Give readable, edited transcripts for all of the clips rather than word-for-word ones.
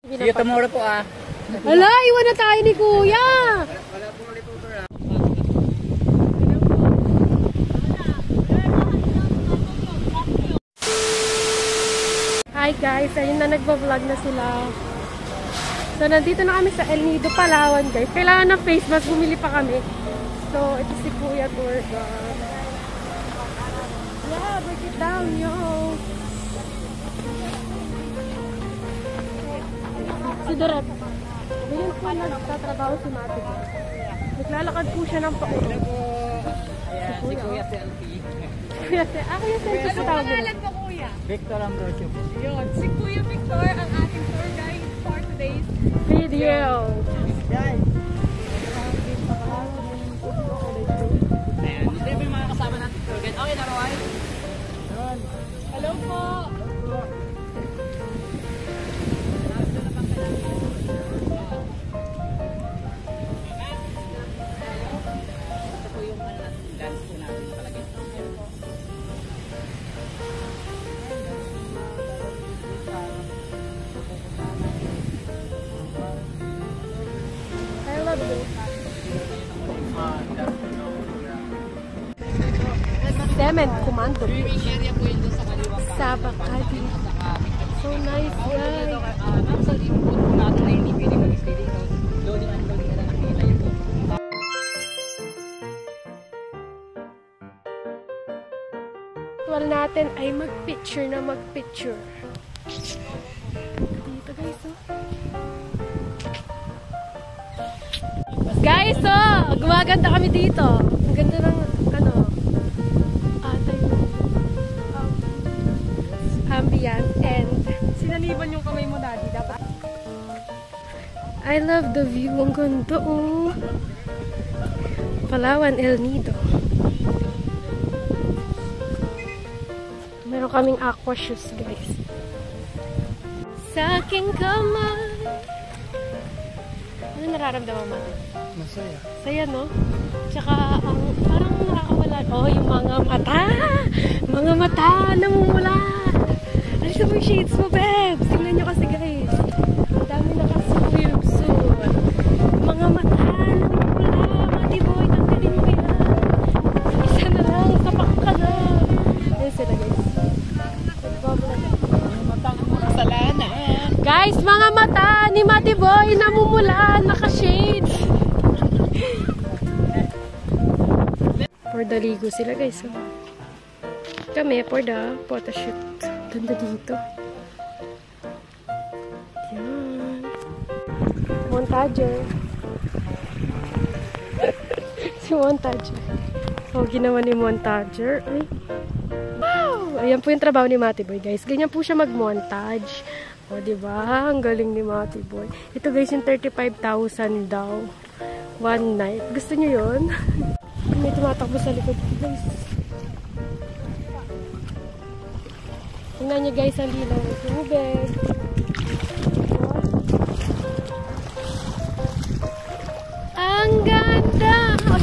See you tomorrow po ah. Hala, iwan na tayo ni Kuya. Wala po ulit po ah. Hi guys, ayun na nagbablog na sila. So, nandito na kami sa El Nido, Palawan guys. Kailangan ng face mask, bumili pa kami. So, ito si Kuya Torga. Yeah, break it down, yo. Si Dorep. Ganyan po nagtatrabaho si Mati. Naglalakad po siya ng paulo. Ayan, si Kuya Selfie. Kuya Selfie sa tawag. Pangalan mo, Kuya? Victor Ambrosio po. Yun, si Kuya Victor ang ating tour guide for today's Video. Guys. Ayan, ito yung mga kasama natin tour guide. Okay na, Roy? Hello po! Ito po yung dance po natin palagi. I love you. Cement Commando. Swimming area po yun doon sa kaliwang Sabakadi. So nice, guys. Sa input po natin na hindi pwede mag-steady. Loading and loading na lang nakikita yun po. Ritual natin ay mag-picture na mag-picture. Dito guys, oh. Guys, oh! Gumaganda kami dito. Ang ganda ng, ano, ambient and Sinaniban yung kamay mo, Daddy. Dapat I love the view. Ang ganda, oh. Palawan, El Nido. Meron kaming aqua shoes, guys. Sa aking kamay. Ano nararamdaman mo? Masaya. Saya, no? Tsaka, parang nakakawala. Oh, yung mga mata! Mga mata! Namumula! Alis mo yung shades mo, babes! Tingnan nyo kasi, guys. Ang dami nakasuyod-suyod. Mga mata! Namumula! Mati boy, tanggalin mo yan! Isa na lang! Sapak ka na! Ayun sila, guys. Ang matang kasalanan. Guys, mga mata ni Mati boy! Namumula! Naka-shades! For the ligo sila, guys. So, kami for the photoshoot. Ganda dito. Yan. Montager. Si Montager. So, ginawa ni Montager. Ay. Wow! Ayan po yung trabaho ni Mati Boy, guys. Ganyan po siya mag-montage. O, diba? Ang galing ni Mati Boy. Ito, guys, yung 35,000 daw. One night. Gusto nyo yun? May tumatakbo sa likod ko, guys. Tingnan nyo, guys, ang linaw ng tubig. Ang ganda!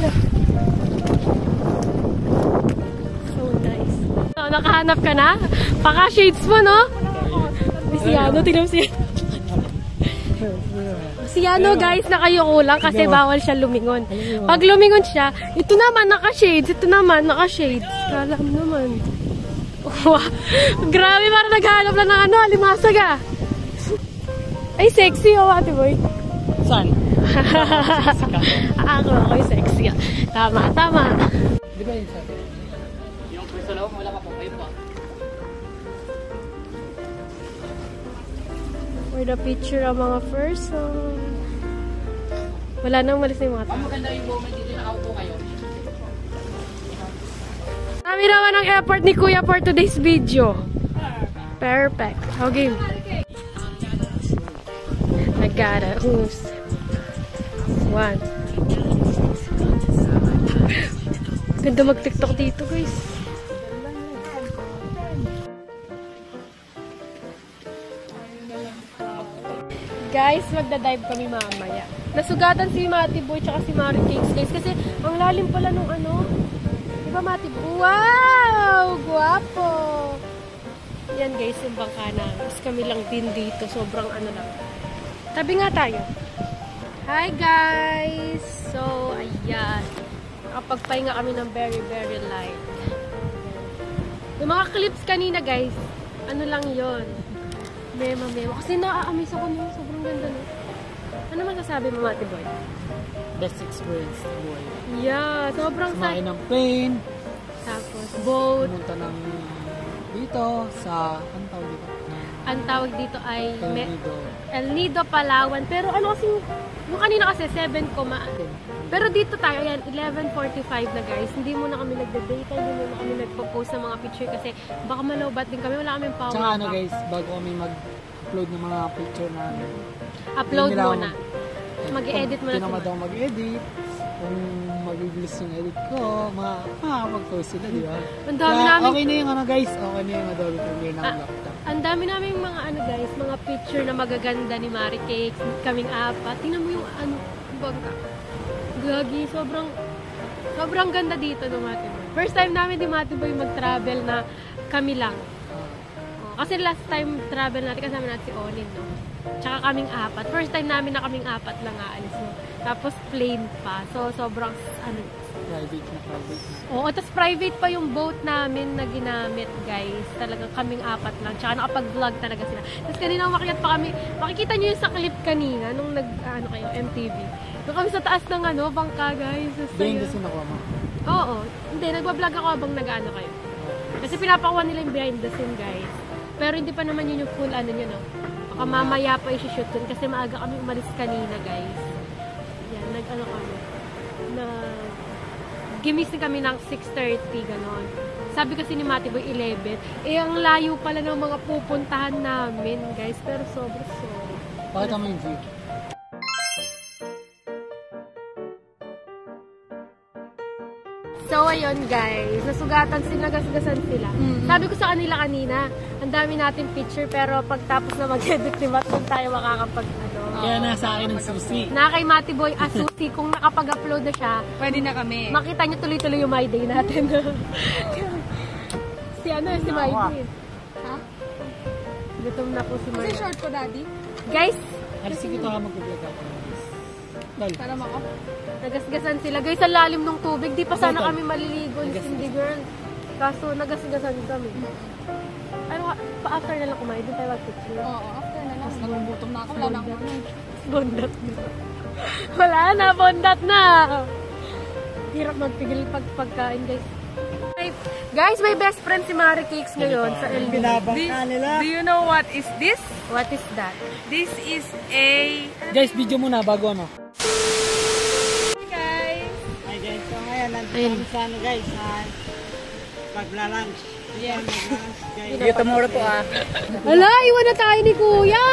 So nice. So, nakahanap ka na? Paka-shades mo, no? Si Yano, tingnan mo si Yano. Si Yano, guys, nakayuko lang kasi bawal siya lumingon. Pag lumingon siya, ito naman naka-shades, ito naman naka-shades. Kalam naman. Wow. Grabe, parang naghahanap lang ng ano, alimasag ah. Ay, sexy oh, Ate Boy. Saan? Ako'y sexy ah. Tama, tama. Di ba yun sabi? Yung pwesto loob, wala pa po kayo po. For the picture ang mga person. Wala nang malis na yung mga tao. Maganda yung moment dito, nakaupo kayo. Kami naman ang effort ni Kuya for today's video. Perfect. Okay. I gotta oops. One. Ganda mag-tiktok dito, guys. Guys, magda-dive kami mamaya. Nasugatan si Mati Boy tsaka si Mari Kings, guys. Kasi ang lalim pala nung ano. Diba, Mati Boy? Wow! Guwapo! Yan, guys, yung bangka namin. Kami lang din dito. Sobrang ano lang. Tabi nga tayo. Hi guys! So, ayan. Nakapagpahinga kami ng very, very light. Yung mga clips kanina guys, ano lang yon, mema. Kasi na-amaze ako nyo. Sobrang ganda no. Ano masasabi mo, Mati Boy? Best experience boy. Yeah, sobrang Sumakay ng plane. Tapos, boat. Pumunta ng dito sa, anong tawag dito? Ang tawag dito ay Nido. El Nido, Palawan. Pero ano kasi, yung kanina kasi 7, pero dito tayo, ayan, 11:45 na guys. Hindi muna kami nagda-data, hindi muna kami nagpo-post ng mga picture kasi baka malowbat din kami. Wala kaming power. Tsaka ano guys, bago kami mag-upload ng mga picture namin. Upload muna. Mag-edit muna. Tinamad ako mag-edit. Kung mabibilis yung edit ko, makakapag-post sila, di ba? Ang dami Kaya namin. okay na yung ano guys, okay na yung Adobe Premiere ng laptop. Ang dami namin mga ano guys, mga picture na magaganda ni Mari Cakes, kaming apat. Tingnan mo yung ano, bangka. Gagi, sobrang ganda dito ng Mati Boy. First time namin di Mati Boy mag-travel na kami lang. Kasi last time travel natin, kasama natin si Onin, no? Tsaka kaming apat. First time namin na kaming apat lang aalis, no? Tapos plane pa. So, sobrang, ano, Private. oo, tapos private pa yung boat namin na ginamit, guys. Talagang kaming apat lang. Tsaka nakapag-vlog talaga sila. Tapos kanina umakyat pa kami. Makikita nyo yung sa clip kanina, nung ano kayo, MTV. Doon kami sa taas ng ano, bangka, guys. Hindi kasi nakuha mo. Oo. Hindi, nagbablog ako habang nag-ano kayo. Kasi pinapakuha nila yung behind the scene, guys. Pero hindi pa naman yun yung full ano nyo, no? Baka mamaya pa i-shoot dun kasi maaga kami umalis kanina, guys. Yan, nag-ano kami. Gimising kami ng 6:30, ganon. Sabi kasi ni Mati Boy, 11. Eh, ang layo pala ng mga pupuntahan namin, guys. Pero sobrang sorry. Pakita mo yung view. So, ayun guys, nasugatan sila, nagasgasan sila. Sabi ko sa kanila kanina, ang dami natin picture, pero pagtapos na mag-edit ni Matt, kung tayo makakapag, ano. Kaya nasa akin ng susi. Na kay Mati Boy, asusi, kung nakapag-upload na siya, Pwede na kami. makita nyo tuloy-tuloy yung My Day natin. si My Day. Ha? Gutom na po si My Kasi Day. short ko, Daddy. Guys, Alis sige ito mag-vlog ako. Dal. Para mako. nagasgasan sila. Guys, ang lalim ng tubig. Di pa sana Total. kami maliligo ni Cindy Girl. Kaso, nagasgasan kami. Ano, pa-after na lang kumain. Doon tayo mag-picture. Oo, after na lang. Nagugutom na ako. Wala na ako. Bondat na. Wala na, bondat na. Hirap magpigil pagkain, guys. Guys, may best friend si Mari Cakes ngayon sa El Nido. Binabangka nila. Do you know what is this? What is that? This is a... Guys, video muna bago ano. Guys. Hi guys, so ngayon nandito Ayun. kami sa ano guys, pagla-lunch. Yes. Mag-lunch guys. Video tomorrow po ah. Hala, iwan na tayo ni Kuya!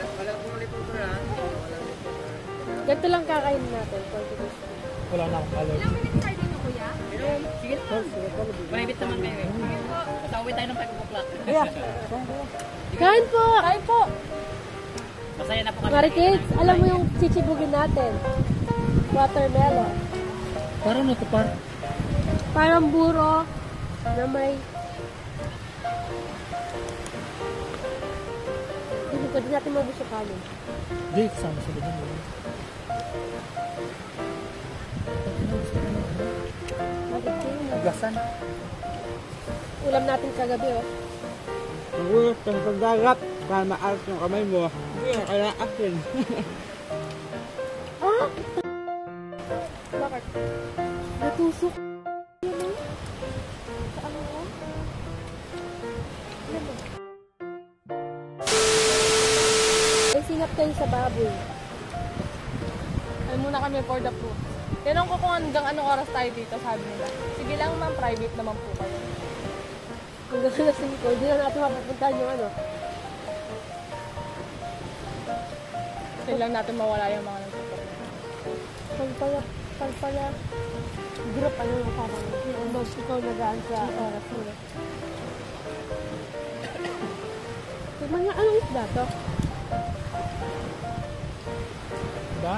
Ganito lang kakain natin. Wala na akong color. Private naman kayo eh. Kasawin tayo ng 5 o'clock. Kain po! Kain po! Masaya na po kami. Mari Cakes, alam mo yung chichibugin natin? Watermelon. Parang ano to par? Parang buro na may... Hindi ko din natin mabusok kami. Hindi, sama sila dyan. Gasan. Ulam natin kagabi, oh. Magulat ka sa dagat, para maalas yung kamay mo. Hindi na kaya akin. Ah! Bakit? Natusok. Yun, oh. Sa ano, oh? Yan, oh. Ay, sinap kayo sa baboy. Ay muna kami for the fruit. Tinanong ko kung hanggang anong oras tayo dito, sabi nila. Sige lang ma'am, private naman po kayo. Hanggang alas 5, hindi na natin mapupuntahan yung ano. Kasi lang natin mawala yung mga nagtutok. Pagpala, group, ano yung parang, yung boss ikaw nagaan sa oras nila. Mga anong isda to? Diba?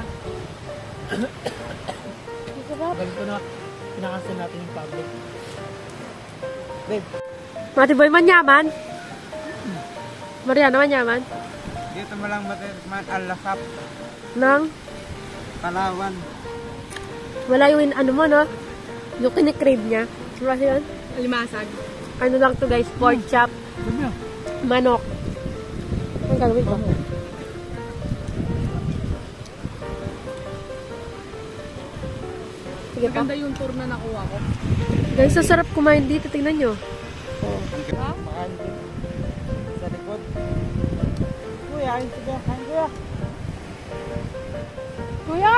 Ang sarap. Ganito na pinakasin natin yung public. Babe. Mati Boy, manyaman? Mariana, manyaman? Dito mo lang matikman ang lasap. Nang? Palawan. Wala yung ano mo, no? Yung kinikrave niya. Ano kasi yun? Limasag. Ano lang to guys, pork chop, manok. Ang gagawin ko? Sige pa. Maganda yung tour na nakuha ko. Guys, ang sarap kumain dito. Tingnan nyo. Makan din. Sa likod. Kuya, ayun sige. Kain kuya. Kuya!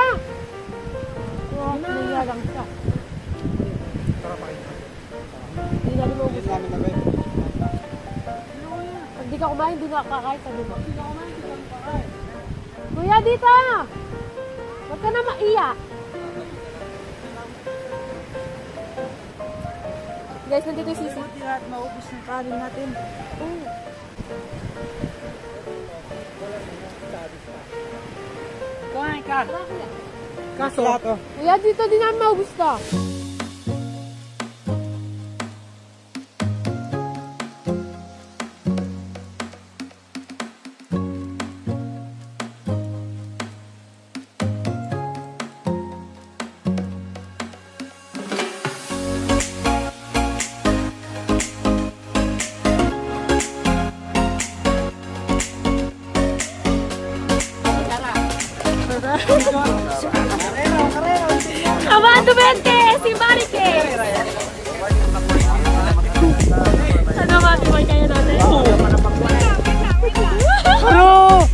Kuya lang siya. Tara pa kayo. Hindi na rin mo Hindi namin na kayo. Pag di ka kumain, di ka kakain. Sabi mo. Hindi na kumain, hindi kami kakain. Kuya, dito! Huwag ka na maiyak. Guys, nandito yung sisi. Buti lahat maubos ng kanin natin. Kumain ka. Kaso, Kuya, dito din namin maubos to. Amado Bente! Si Marike! Ano mati-boy kayo natin? Bro!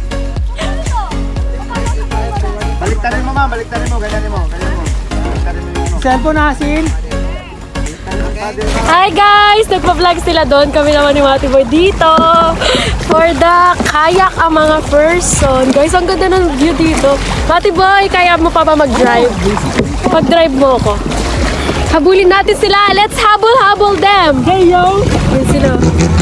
Baliktarin mo ma, baliktarin mo, ganyan mo, ganyan mo. Baliktarin mo yung cellphone nasin. Hi guys! Nagpa-vlog sila doon. Kami naman ni Mati Boy dito. For the kayak ang mga person. Guys, ang ganda ng view dito. Mati Boy, kaya mo pa ba mag-drive? Mag-drive mo ako. Habulin natin sila. Let's habol-habol them. Hey yo! Yan sila.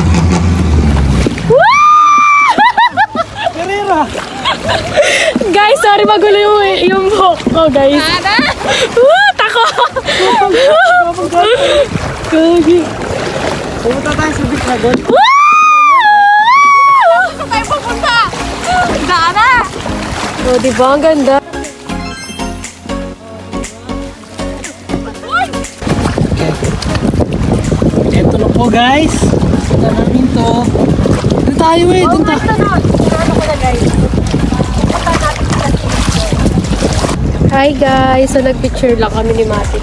Karera! Guys, sorry magulo yung buhok ko, guys. Tako! Gagi. Pumunta tayo sa beach na doon. Saan tayo pupunta? Dana! Oh, diba? Ang ganda. Ito na po guys. Ito namin to. Doon tayo doon tayo. Hi guys! So nagpicture lang kami ni Mati.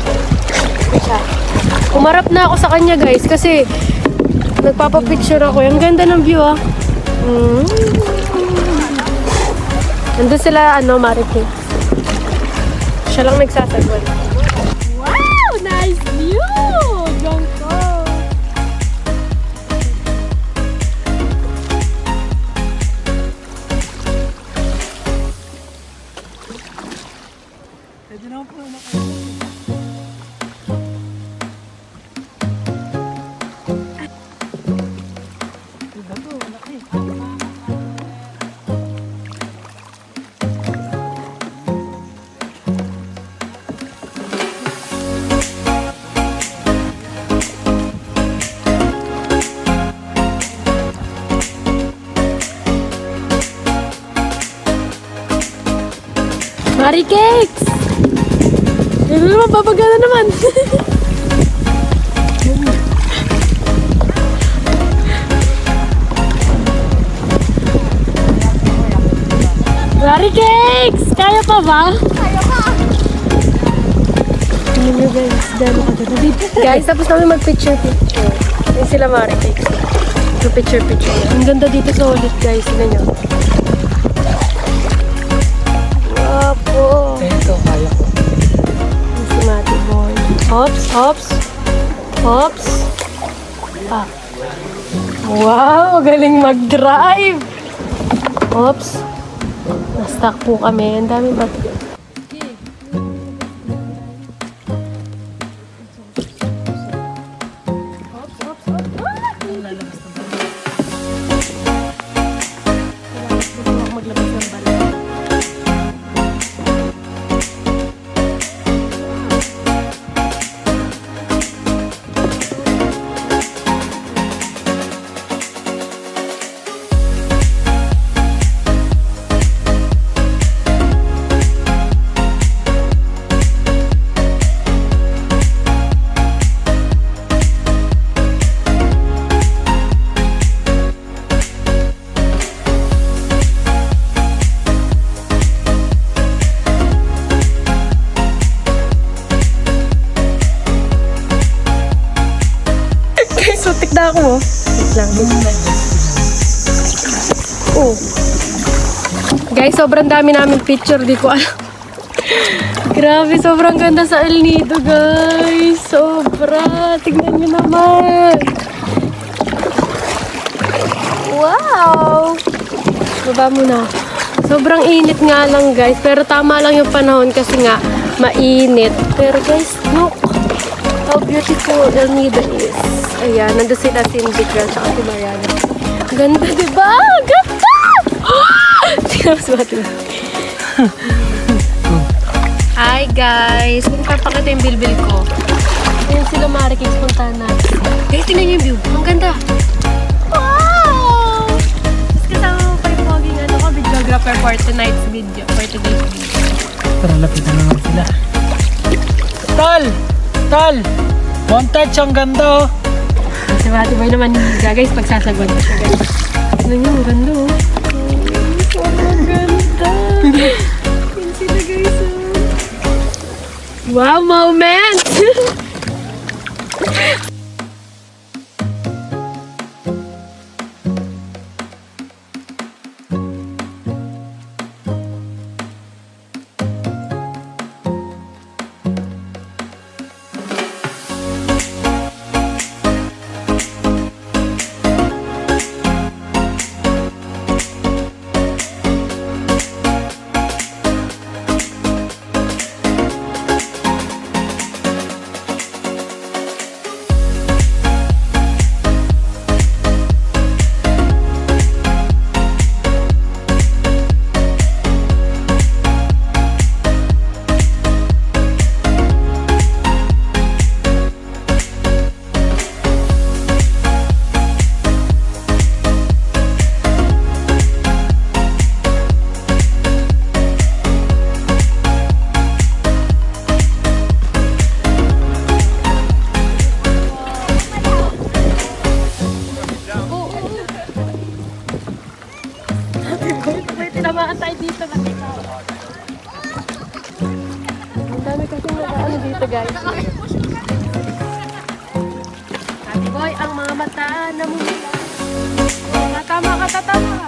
Umarap na ako sa kanya guys kasi nagpapapicture ako. Ang ganda ng view ah. Nandun sila Marike. Siya lang nagsasagot. Wow! Nice view! Gangko! Pwede naman po makain. Marikeks! Ano naman, babagana naman. Marikeks! Kaya pa ba? Kaya pa! Guys, tapos namin mag-picture-picture. Yan sila Marikeks. Picture-picture. Ang ganda dito sa ulit guys. Tignan nyo. Wapo! Ito, kaya ko. Si Mati Boy. Hops, hops. Hops. Ah. Wow! Galing mag-drive! Hops. Na-stuck po kami. Ang dami ba? Maglabas ng bala. TikTok mo? Wait lang. Oh. Guys, sobrang dami namin picture. Di ko alam. Grabe, sobrang ganda sa El Nido, guys. Sobra. Tignan nyo naman. Wow! Baba muna. Sobrang init nga lang, guys. Pero tama lang yung panahon kasi nga mainit. Pero guys, look how beautiful El Nido is. Ayan, nandun sila Cindy Girl at si Mariana. Ganda, diba? Ganda! Tingnan mo si Hi, guys. Kung papakita yung bilbil ko. Ayan sila Marikix. Puntahan natin. Guys, tingnan yung view. Ang ganda. Wow! Tapos kasama mo pa yung poging videographer for tonight's video. For today's video. Tara, lapitan naman sila. Tol! Tol! Montage, ang ganda oh! Si Mati Boy naman higa, guys, pagsasagot siya, guys. Tignan nyo, ang ganda oh. Ang ganda! Yan sila, guys oh. Wow, moment! Tinamaan tayo dito na dito. Ang dami kasi nakaano dito, guys. Happy boy, ang mga mata na mumula. Tatama ka, tatama ka.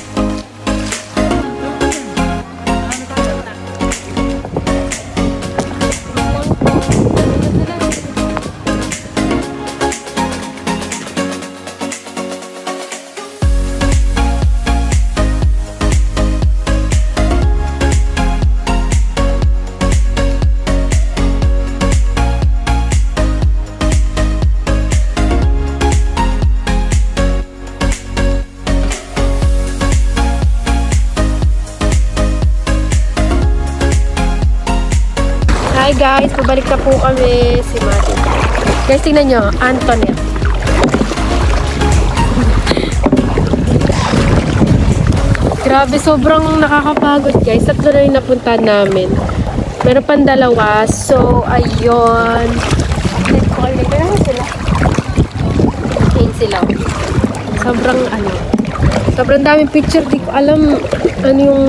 Hi guys, pabalik na po kami si Mati. Guys, tingnan nyo, Antoinette. Grabe, sobrang nakakapagod guys. Tatlo na yung napuntahan namin. Meron pang dalawa. So, ayun. Dito ko kayo. Kaya sila. Ayun sila. Sobrang daming picture. Di ko alam ano yung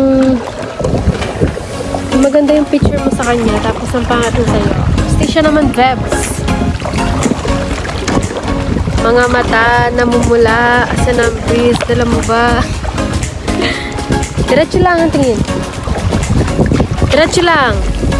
maganda yung picture mo sa kanya, tapos ang pangatlo sa'yo. Station naman, Vebs. Mga mata, namumula, asa ng breeze, dala mo ba? Diretso lang ang tingin. Diretso lang.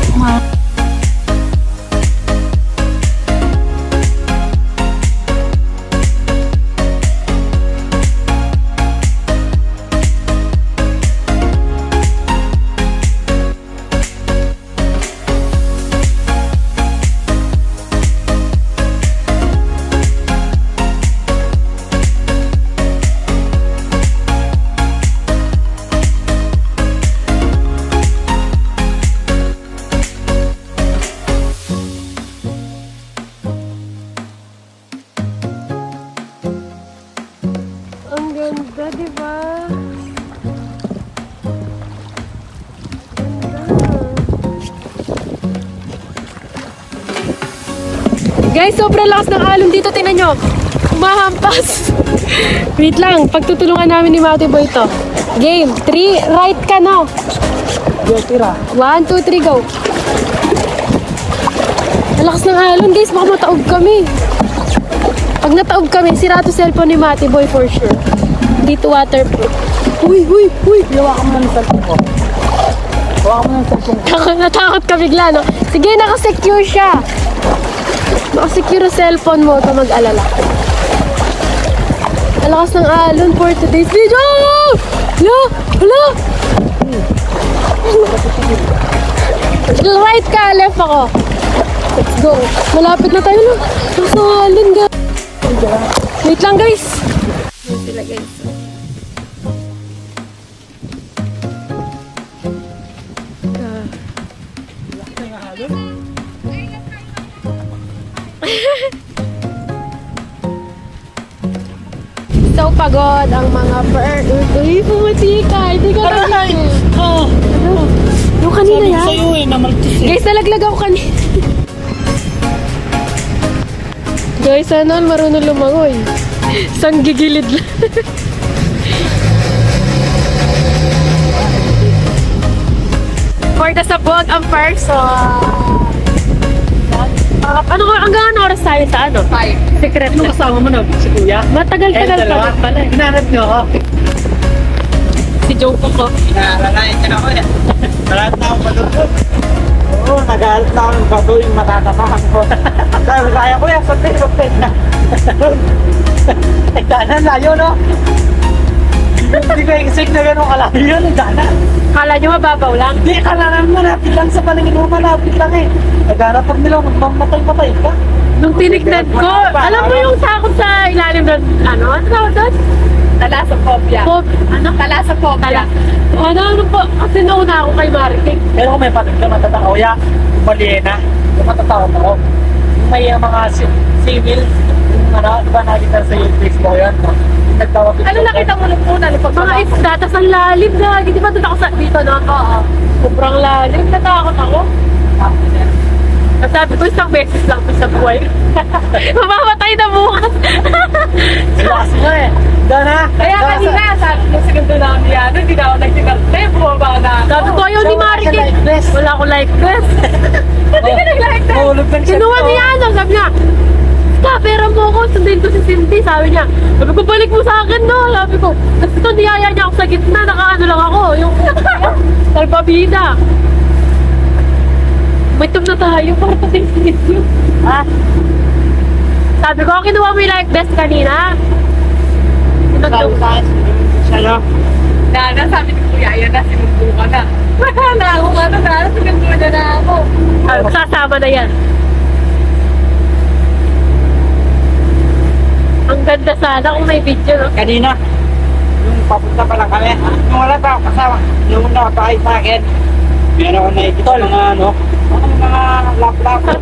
Ganda, diba? Ganda. Guys, sobrang lakas ng alon dito. Tingnan nyo. Umahampas. Wait lang. Pagtutulungan namin ni Mati Boy ito. Game. 3, right ka na. Tira. 1, 2, 3, go. Ang lakas ng alon, guys. Baka mataog kami. Pag nataob kami, sira to cellphone ni Matty Boy for sure. Dito waterproof. Uy, uy, uy! Hawakan mo ng cellphone ko. Hawakan mo ng cellphone ko. Natakot ka bigla, no? Sige, nakasecure siya. Nakasecure ang cellphone mo, ito mag-alala. Alakas ng alon for today's video! Hala! Hala! Right ka, left ako. Let's go. Malapit na tayo na. Nasa alon, guys. Wait lang, guys. Yan sila, guys. So pagod ang mga Uy, pumati ka. Hindi ka na. Oh, Yung kanina sabi ko yan. sa'yo eh, namaltis eh. Guys, nalaglag ako kanina. Guys, sana marunong lumangoy. Isang gigilid lang. For the sabog ang person. Hanggang ano oras tayo sa ano? 5. Secret. Anong kasama mo na? Si Kuya? Matagal-tagal pa lang pala. Hinahanap niyo ako. Si Joe ko. Naalalain ka na ako eh. Lahat na akong malulog. Oo, nagalit na ako ng bato yung matatapahan ko. Dahil kaya ko yan, sapit na. Nagdaanan, layo no? Hindi ko expect na gano'ng kalayo yun, nagdaanan. Kala nyo mababaw lang? Hindi, kala naman malapit lang sa paningin mo, malapit lang eh. Naghanap pag nila, magmamatay-matay ka. Nung tinignan ko, alam mo yung sakot sa ilalim doon, ano tawag doon? Talasophobia. Ano? Talasophobia. Ano po? Kasi nauna ako kay Mariking. Pero kung may patig na matatakaw ya, umali na. Kung matatakot ako. Yung may mga civil, yung ano, diba nakita sa YouTube mo yun? No? Yung nagtawag Ano nakita mo nung una? Mga isda, tas ang lalim na. Di ba doon ako dito, no? Oo. Sobrang lalim. Natakot ako. Sabi ko isang beses lang sa buhay. Mamamatay na bukas. Lakas mo eh. Dana! Kaya kanina, sabi ko sa ganito na ako niya, hindi na ako nagsikartay, bumaba na ako. Sabi ko ayaw ni Mariking. Wala ko like this. Hindi ka nag-like that. Mahulog ng Kinuha niya ano, sabi niya, "Ka, pera mo ko, sundin ko si Cindy." Sabi niya, sabi ko, "Balik mo sa akin, no?" Sabi ko, tapos ito, niyaya niya ako sa gitna, nakaano lang ako, yung salbabida. May tum na tayo, para pating sinityo. Ha? Sabi ko, kinuha mo yung like best kanina. Tawag sa akin. Ano? Nana, sabi ni Kuya, yan na, sinundo ka na. Wala na akong ano, Nana, sinundo na ako. Sabi ko, sasama na yan. Ang ganda sana kung may video, no? Kanina, yung papunta pa lang kami, yung wala pa ako kasama, yung nakapakay sa akin, meron ako nakikita mga ano, mga lap-lap.